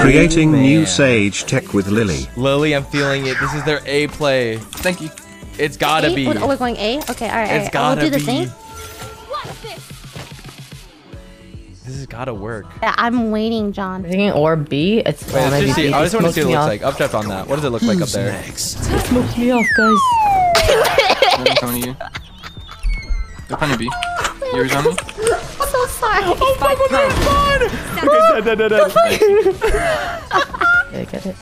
Creating new Sage tech with Lily. Lily, I'm feeling it. This is their A play. Thank you. It's gotta be. Oh, we're going A? Okay, alright. It's gotta we'll do the be. same. This has gotta work. Yeah, I'm waiting, John. Thinking or B. It's Wait, let's maybe just see. B. I just want to Smokes see what it me looks off. like. Up top on that. What does it look like up there? Smokes me off, guys. I'm coming to you. They're coming to B. Yours on me? I'm so sorry. Oh my god, that's fun! Okay, dead. Yeah, get it.